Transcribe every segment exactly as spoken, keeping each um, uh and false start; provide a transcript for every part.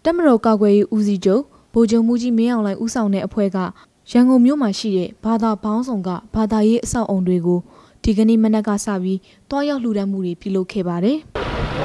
တက်မတော်ကာကွယ်ရေးဦးစီးချုပ်ဗိုလ်ချုပ်မှုကြီးမင်းအောင်လှိုင်ဦးဆောင်တဲ့အဖွဲ့ကရန်ကုန်မြို့မှာရှိတဲ့ဘာသာပေါင်းစုံကဘာသာရေးအဆောက်အုံတွေကိုဒီကနေ့မနက်ကစပြီးတွားရောက်လှူဒါန်းမှုတွေပြုလုပ်ခဲ့ပါတယ်။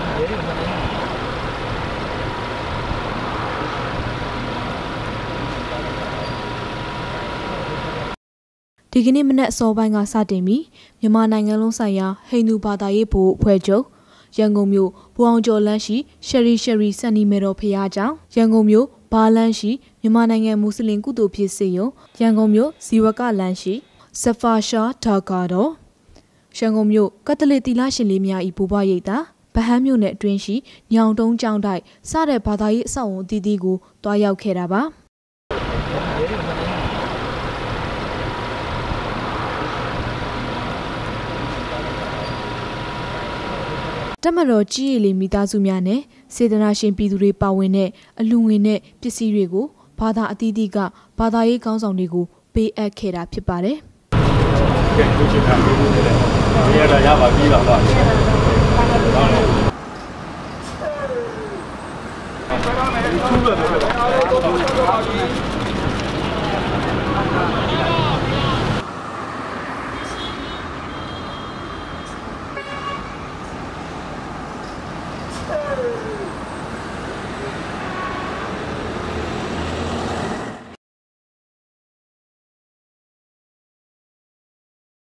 ဒီကနေ့မနက်အစောပိုင်းကစတင်ပြီးမြန်မာနိုင်ငံလုံးဆိုင်ရာဟိန္ဒူဘာသာရေးဘို့အဖွဲ့ချုပ်ရန်ကုန်မြို့ဘူအောင်ကျော်လမ်းရှိရှယ်ရီရှယ်ရီစန်နီမေတော်ဖရားကျောင်းရန်ကုန်မြို့ဘာလန်းရှိမြန်မာနိုင်ငံမွတ်စလင်ကုသိုလ်ဖြစ်စေယုံရန်ကုန်မြို့ဇီဝကလမ်းရှိဇဖာရှာဒါကာတော်ရန်ကုန်မြို့ကက်သလစ်သီလရှင်လေးများ၏ဘိုးဘွားရိပ်သာဗဟန်းမြို့နယ်အတွင်းရှိညောင်တုံးကျောင်းတိုက်စတဲ့ဘာသာရေးအဆောက်အုံအသီးသီးကိုတွားရောက်ခဲ့တာပါတမတော်ကြီးရည်လီမိသားစုများနဲ့စေတနာရှင်ပြည်သူတွေပါဝင်တဲ့အလူငွေနဲ့ပစ္စည်းတွေကိုဘာသာအသီးသီးကဘာသာရေးခေါင်းဆောင်တွေကိုပေးအပ်ခဲ့တာဖြစ်ပါတယ်။ကဲကိုချစ်တာပေးလို့ရတယ်။ရရရပါပြီလား။ဟုတ်တယ်